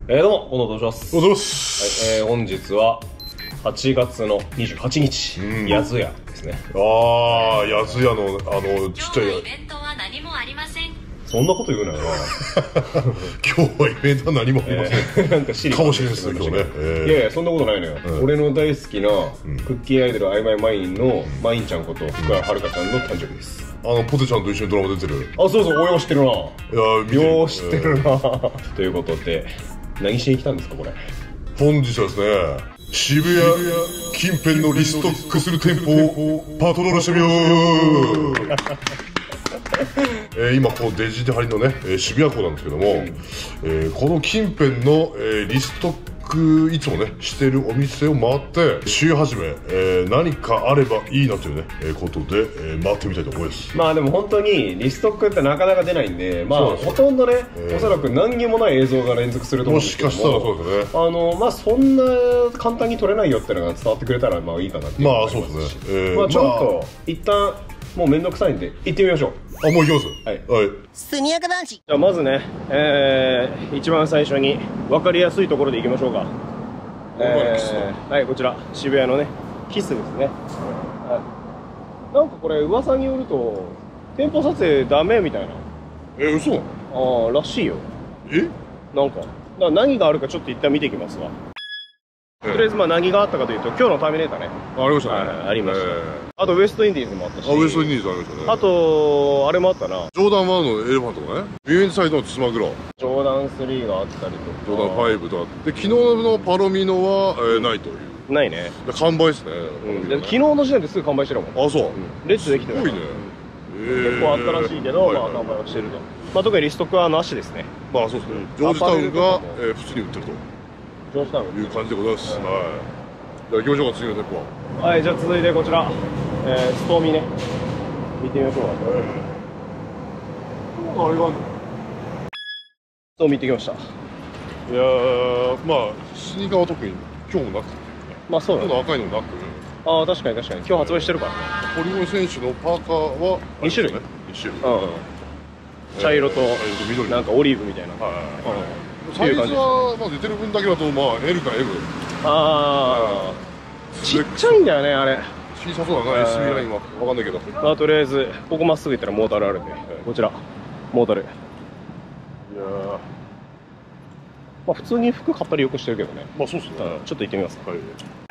どうも、小野と申します。 おはようございます。 はい、本日は8月の28日、やずやですね。 ああ、やずやの、ちっちゃい。 イベントは何もありません。 そんなこと言うなよな。 今日はイベントは何もありません。 なんかシリかもしれないですね、今日ね。 いやいや、そんなことないのよ。俺の大好きなクッキーアイドルアイマイマインのマインちゃんこと福原遥ちゃんの誕生日です。 ポテちゃんと一緒にドラマ出てる。 あ、そうそう、応用してるな。 いや、見てる。 よう知ってるな。ということで、何しに来たんですか、これ。 本日はですね、渋谷近辺のリストックする店舗をパトロールしてみよう。今こうデジタルのね、渋谷港なんですけども、この近辺の、リストックいつもねしてるお店を回って週始め、何かあればいいなというね、ことで、回ってみたいと思います。 まあでも本当にリストックってなかなか出ないんで、まあほとんどね、おそらく何にもない映像が連続すると思うんですけども、 もしかしたらそうですね。 まあそんな簡単に撮れないよっていうのが伝わってくれたらまあいいかなっていう。 まあそうですね。 まあちょっと一旦もうめんどくさいんで行ってみましょう。 あ、もう行きます。 はい。 スニアカ男子。 じゃあまずね、一番最初に分かりやすいところで行きましょうか。はい、こちら渋谷のねキスですね。はい、なんかこれ噂によると店舗撮影ダメみたいな。 嘘なの？ らしいよ。なんか何があるかちょっと一旦見ていきますわ。とりあえずまあ何があったかというと、今日のターミネーターね、 ありましたね。 ありました。あとウエストインディーズもあったし、 ウエストインディーズありましたね。 あとあれもあったな、 ジョーダン1のエレファントとかね、ビューインサイドのつまぐろ、 ジョーダン3があったりとか、 ジョーダン5とあって、昨日のパロミノは、ないという。 ないね。 完売ですね。 で昨日の時点ですぐ完売してるもん。 あ、そう。 列できてる。 すごいね。 結構あったらしいけど、まあ完売はしてると。まあ特にリストックはなしですね。 まあそうですね。ジョージタウンが普通に売ってるとジョージタウンいう感じでございます。はい。じゃあ行きましょうか、次の店舗は。 はい、じゃあ続いてこちら、ストーミーね、見てみましょうか。 あれがあるの？ ストーミー行ってきました。 いやー、まあスニーカーは特に今日もなく、 まあそうだね。 今日の赤いのなく、 ああ確かに確かに今日発売してるからね。 堀米選手のパーカーは 2種類。 2種類。 茶色と緑なんかオリーブみたいな。 サイズはまあ出てる分だけだとまあ L か M。 ああちっちゃいんだよねあれ。 小さそうだな、SB ラインは分かんないけど。 まあとりあえずここまっすぐ行ったらモータルあるんで、こちらモータル。いやまあ普通に服買ったりよくしてるけどね。 まあそうっすね。 ちょっと行ってみます。 はい。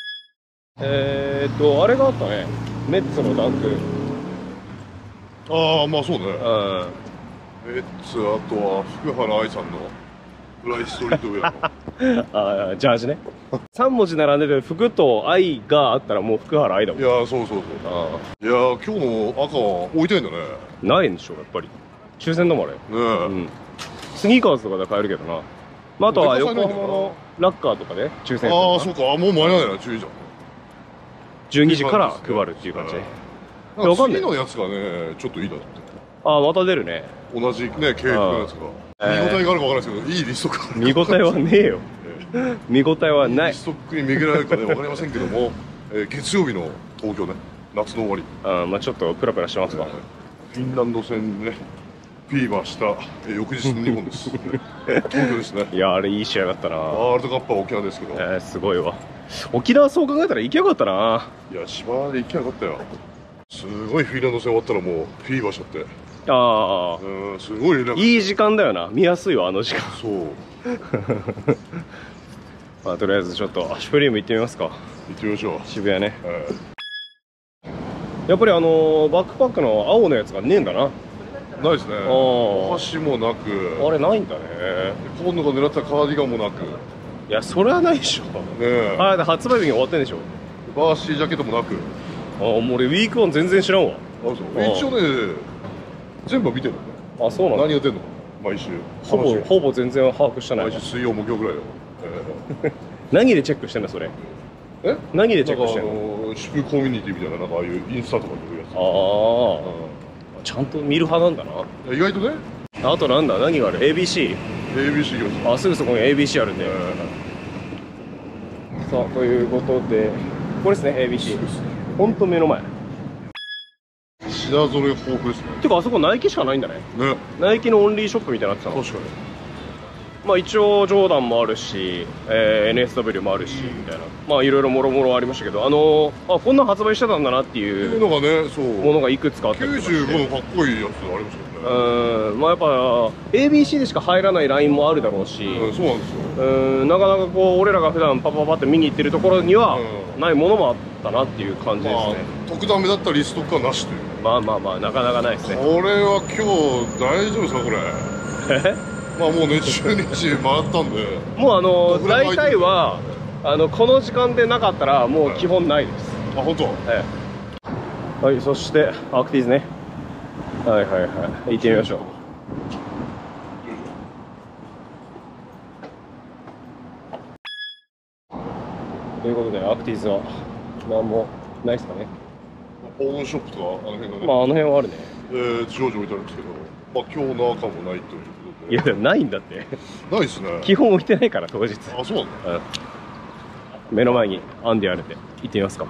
あれがあったね、メッツのダンク。 ああ、まあそうね。 うん。 あとは福原愛さんのフライストリートウェアのジャージね。3文字並んでて服と愛があったらもう福原愛だもん。 いやー、そうそうそう。いやー、今日の赤は置いてないんだね。 ないんでしょやっぱり。抽選だもんあれ。 ねえ、 スニーカーズとかで買えるけどな。まあ、あとは横浜のラッカーとかで抽選。 ああ、そうか。もう間に合わないな、10時じゃん。 12時から配るっていう感じで。 なんか次のやつがね、ちょっといいなって。 また出るね。 同じね、系統のやつが。見応えがあるか分からないですけど、いいリストック。 見応えはねえよ。見応えはない。 リストックに巡られるかね、分かりませんけども、月曜日の東京ね、夏の終わり。 まあちょっとプラプラしてますわ。 フィンランド戦ね、フィーバーした翌日の日本です。東京ですね。 いや、あれいい試合だったな。 ワールドカップは沖縄ですけど。 すごいわ。沖縄そう考えたら行きゃよかったな。 いや、芝で行きゃよかったよ。すごいフィンランド戦終わったらもうフィーバーしちゃって。すごい連絡。 いい時間だよな。見やすいわ、あの時間。 そう。 まあとりあえずちょっとシュプリーム行ってみますか。 行ってみましょう。 渋谷ね。やっぱりバックパックの青のやつがねえんだな。 ないですね。お箸もなく。 あれないんだね。 今度が狙ったカーディガンもなく。 いや、それはないでしょ。ねえ。 発売日に終わってんでしょ。 バーシージャケットもなく。 もう俺ウィーク1全然知らんわ。 そう。一応ね、全部見てるのね。 そうなの。 何やってんの毎週。 ほぼ全然把握してない。 毎週水曜、木曜ぐらいよ。 何でチェックしてんだそれ。何でチェックしてんの？ 祝コミュニティみたいな、なんかああいうインスタとかでやつ。 ちゃんと見る派なんだな。 意外とね。 あとなんだ、何がある？ ABC 行きます。 すぐそこに ABC あるんで。さあ、ということでこれですね、 ABC。ほんと目の前。 品揃え豊富ですね。 てかあそこナイキしかないんだね。ナイキのオンリーショップみたいになってたの。 確かに。 まあ一応ジョーダンもあるし、NSW もあるしみたいな、まあいろいろもろもろありましたけど、こんな発売してたんだなってっていいううのがね、そうものがいくつかあったりとかして、 95のかっこいいやつありましたよね。 まあやっぱ ABC でしか入らないラインもあるだろうし、 そうなんですよ。 なかなかこう俺らが普段パパパって見に行ってるところにはないものもあったなっていう感じですね。 特ダメだったリストかなしという。 まあまあまあなかなかないですね。 これは今日大丈夫ですかこれ。まあもうね12日回ったんで。 もう大体はこの時間でなかったらもう基本ないです。 あ本当。 はい、そしてアクティーズね。はいはいはい、行ってみましょう。ということでアクティーズは何もないですかね。 パーンショップとかあの辺がね。 まああの辺はあるね。 常時置いてあるんですけど、まあ今日の赤もないということで。 いやでもないんだって。 ないですね。 基本置いてないから当日。 あそうなんだ。 目の前にアンディあるんで行ってみますか。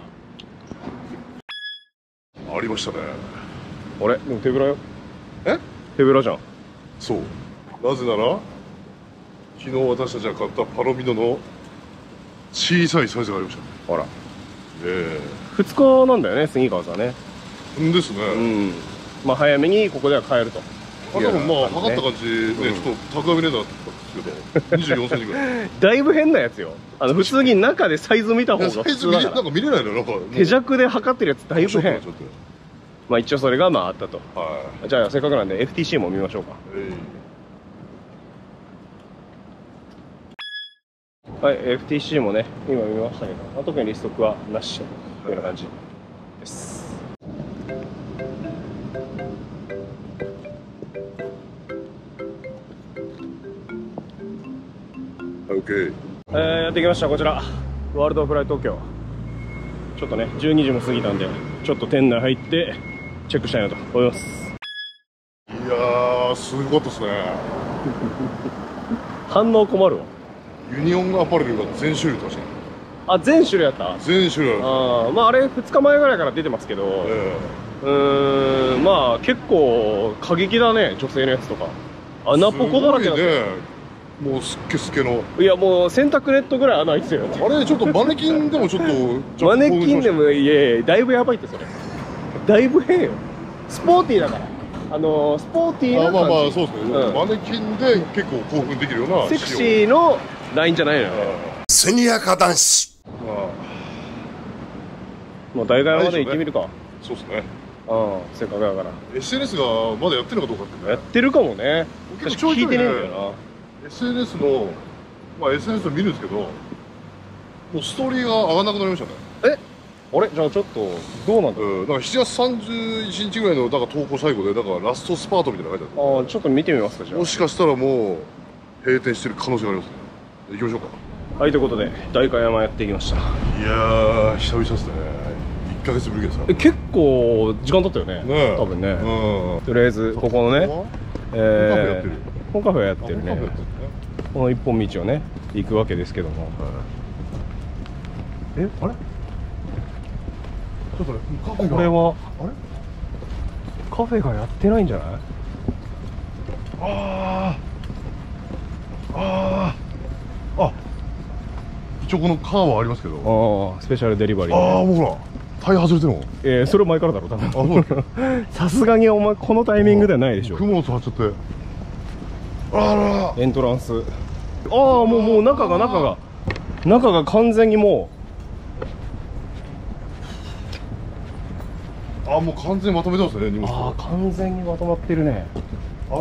ありましたね。 あれでも手ぶらよ。 え？ 手ぶらじゃん。 そう。なぜなら昨日私たちが買ったパロミノの小さいサイズがありましたね。 あら。2日なんだよね、スニーカーズはね。 ですね。 うん。まあ早めにここでは買えると。 多分まあ測った感じね、ちょっと高め値段だったんですけど、24センチぐらい。 だいぶ変なやつよ。普通に中でサイズ見た方が普通だから。 なんか見れないのよ、なんか。 手弱で測ってるやつだいぶ変。まあ一応それがまああったと。 はい。 じゃあせっかくなんで FTC も見ましょうか。はい、FTC もね、今見ましたけど、特にリストックはなしというような感じです。やってきました、こちらワールドフライ東京。ちょっとね12時も過ぎたんでちょっと店内入ってチェックしたいなと思います。 いやーすごかったですね。 反応困るわ。 ユニオンアパレルが全種類出ましたね。 あ、全種類やった。 全種類。 まああれ2日前ぐらいから出てますけど、まあ結構過激だね、女性のやつとか穴ポコだらけだね。 もうすっけすけの。 いやもう洗濯ネットぐらい穴開いてるよ。 あれちょっとマネキンでもちょっとマネキンでもいえだいぶやばいってそれ。だいぶ変よ。スポーティーだから。スポーティーな感じ。 まあそうですね。マネキンで結構興奮できるようなセクシーのラインじゃないのよ。 スニアカ男子。 もう大概まで行ってみるか。 そうですね。 せっかくだから。 SNS がまだやってるのかどうかってね。 やってるかもね。 結構聞いてねえんだよな。 SNS のSNS を見るんですけど、もうストーリーが上がらなくなりましたね。 あれじゃあちょっとどうなんだろう。 だから7月31日ぐらいのだから投稿最後でだからラストスパートみたいなの書いてある。 ちょっと見てみますか。じゃあもしかしたらもう閉店してる可能性がありますね。行きましょうか。 はい、ということで代官山やってきました。 いやー久々ですね。1ヶ月ぶりですか。 結構時間経ったよね。多分ね。とりあえずここのねコンカフェやってるね。この一本道をね行くわけですけども、あれちょっとね、カフェがこれはあれカフェがやってないんじゃない？ 一応このカーはありますけど、 スペシャルデリバリー、 もうほらタイヤ外れてるの。 それ前からだろ多分。さすがにお前このタイミングではないでしょ。 雲を触っちゃって。 エントランス。もう中が完全にもうもう完全にまとめてますね、荷物。 完全にまとまってるね。 ら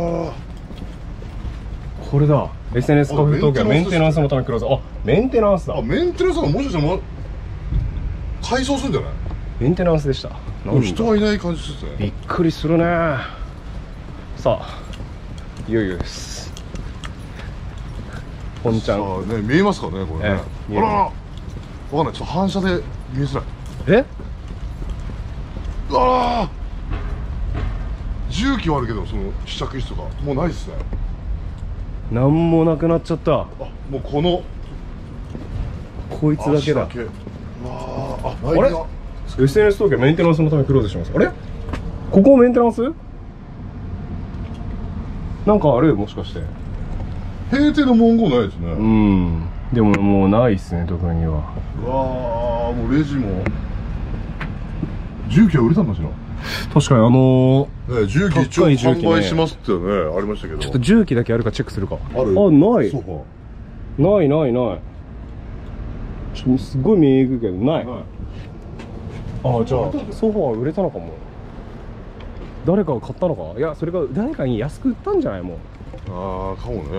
これだ。 SNS カフェ東京メンテナンスのためクローズ。メンテナンスだ。 メンテナンスがもしかしたら改装するんじゃない？ メンテナンスでした。 人はいない感じですね。 びっくりするね。さあいよいよです。本ちゃんね、見えますかねこれね。わかんない。ちょっと反射で見えづらい。重機はあるけどその試着室とかもうないですね。 なんもなくなっちゃった。 もうこいつだけだ。 あれ SNS 東京メンテナンスのためクローズします。あれここメンテナンスなんかある？もしかして閉店の文言ないですね。 うん。でももうないっすね、特には。 うわー、もうレジも重機は売れたんだしな。 確かに重機一応販売しますってね、ありましたけど。 ちょっと重機だけあるかチェックするか。 ある？ あ、ない。 ソファないないない。すっごい見えにくいけど、ない。あ、じゃあ、ソファー売れたのかも。誰かが買ったのか。いや、それが誰かに安く売ったんじゃないもん。 ああ、かもね。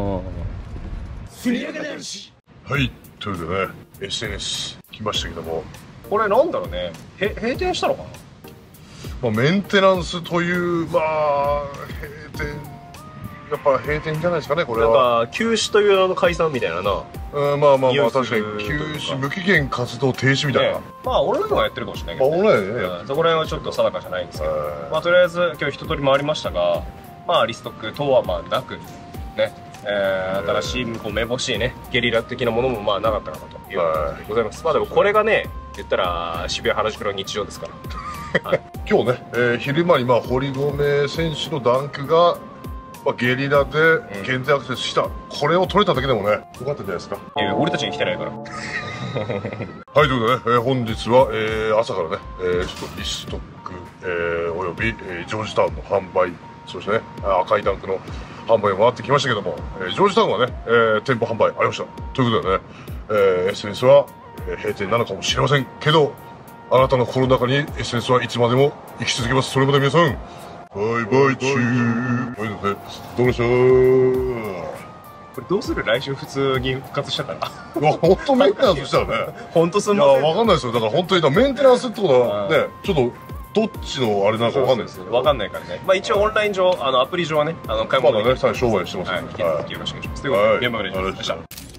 はい、ということでね、SNS 来ましたけども、 これなんだろうね。閉店したのかな。 まあ、メンテナンスという、まあ、閉店、やっぱ閉店じゃないですかね、これは。 なんか、休止という解散みたいなな。 まあまあまあ、確かに、休止、無期限活動停止みたいな。 まあ、オンラインはやってるかもしれないけど。 オンラインね。 そこら辺はちょっと定かじゃないんですけど。まあ、とりあえず、今日一通り回りましたが、まあ、リストック等はまあなく、ね。新しいこうめぼしいねゲリラ的なものもまあなかったかなということでございます。まあでもこれがね言ったら渋谷原宿の日常ですから、はい、 今日ね、昼間にまあ堀米選手のダンクが、まあ、ゲリラで限定アクセスした、これを取れただけでもねよかったんじゃないですか。 俺たちに来てないからはいということでね、本日は、朝からね、ちょっとリストック、および、ジョージタウンの販売、そしてね赤いダンクの販売を回ってきましたけども、ジョージタウンはね、店舗販売ありました。ということでね、SNS は、閉店なのかもしれませんけど、あなたの心の中に SNS はいつまでも生き続けます。それまで皆さん、バイバイチュー。ということで、どうでしたこれどうする来週普通に復活したから本当メンテナンスしたらね本当すんいやません。 わかんないですよ。だから本当にメンテナンスってことはね、ちょっとどっちのあれなのかわかんないですよ。 わかんないからね。まあ一応オンライン上アプリ上はね買い物まだね商売してますはい、 んで、 引き続きよろしくお願いします。ということで現場から以上でした。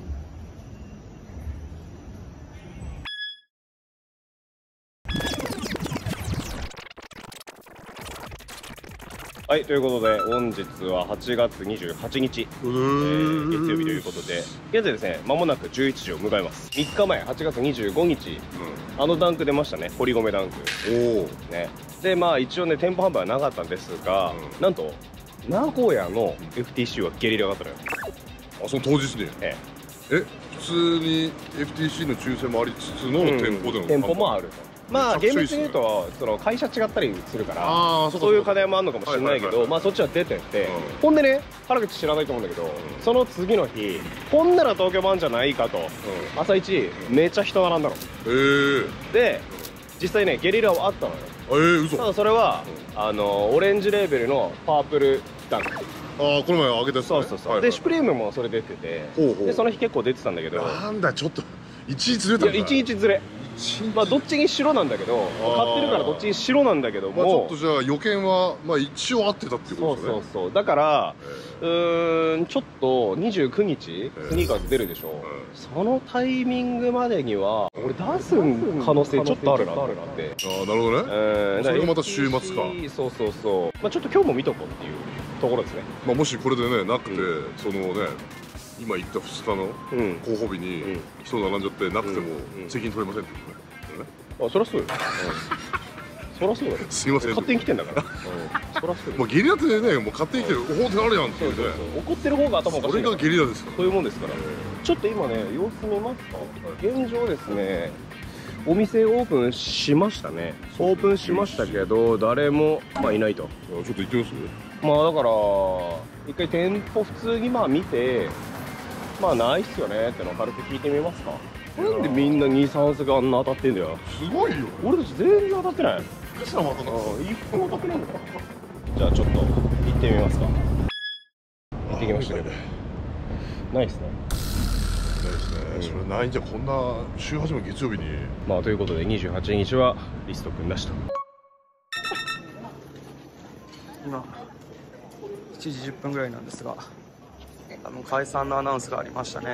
はい、ということで本日は8月28日、月曜日ということで現在ですね間もなく11時を迎えます。3日前8月25日、ダンク出ましたね、堀米ダンク。おおね。でまあ一応ね店舗販売はなかったんですが、なんと名古屋の FTC はゲリラだったのよ。 あ、その当日に普通に FTC の抽選もありつつの店舗での店舗もあると。まあ厳密に言うとその会社違ったりするからそういう課題もあるのかもしれないけど、まあそっちは出てて、ほんでね原口知らないと思うんだけど、その次の日ほんなら東京版じゃないかと朝一めっちゃ人並んだの。で実際ねゲリラはあったのよ。 嘘。 ただそれはオレンジレーベルのパープルダンク。 ああ、この前開けたやつね。 そうでシュプリームもそれ出てて、でその日結構出てたんだけど、 なんだちょっと1日ずれたんだ。 いや1日ずれ。まあどっちに白なんだけど、買ってるからどっちに白なんだけども、 ちょっとじゃあ予見はまあ一応合ってたっていうことですね。 そうだからちょっと29日スニーカーズ出るでしょ。そのタイミングまでには俺出す可能性ちょっとあるなって。 ああ、なるほどね。それがまた週末か。 そうまあちょっと今日も見とこうっていうところですね。 まあもしこれでねなくて、そのね今言った2日の候補日に人並んじゃってなくても責任取れませんってことね。 あ、そりゃそうよ。そりゃそうだよ。 すいません。 勝手に来てんだから。そりゃそうよ。 もうゲリラってね、もう勝手に来てる方程あるやんっていうね。 怒ってる方が頭おかしい。 それがゲリラですから。 そういうもんですから。ちょっと今ね様子見ますか。現状ですね。お店オープンしましたね。オープンしましたけど誰もまあいないと。 ちょっと行ってみます？ まあだから一回店舗普通にまあ見て。まあないっすよねってのを軽く聞いてみますか。なんでみんな2、3席あんな当たってんだよ。 すごいよ。 俺たち全然当たってない。 いくつも当たんなかった。 1個も当たってないんだよ。じゃあちょっと行ってみますか。行ってきましたけどないっすね。 ないですね。それないんじゃこんな週始め月曜日に。 まあということで28日はリスト組んだしと。 今7時10分ぐらいなんですが解散のアナウンスがありましたね。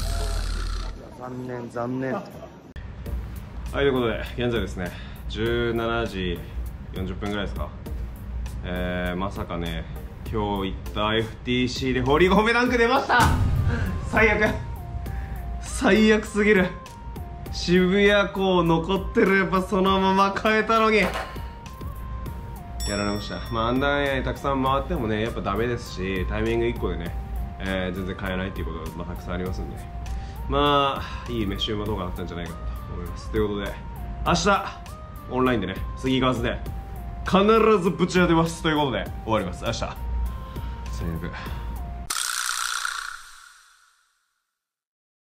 残念。 はい、ということで現在ですね17時40分ぐらいですか。まさかね今日行った FTC で堀米ダンク出ました。最悪すぎる。渋谷港残ってればそのまま変えたのにやられました。まあアンダーたくさん回ってもねやっぱダメですし、タイミング1個でね全然買えないっていうことが、たくさんありますんで、まあいい飯うま動画だったんじゃないかと思います。ということで明日オンラインでね、杉川津で必ずぶち当てますということで終わります。明日最悪。